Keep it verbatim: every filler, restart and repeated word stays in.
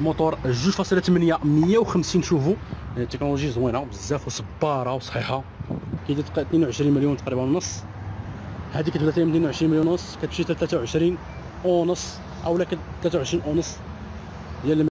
موتور جوج فاصلة ثمانية مية وخمسين شوفو، تكنولوجي زوينه بزاف وصباره وصحيحه. كيدير اثنين وعشرين مليون تقريبا ونص. هذيك كتبدا حتى اثنين وعشرين مليون ونص، كتمشي حتى ثلاثة وعشرين ونص اولا ثلاثة وعشرين ونص ديال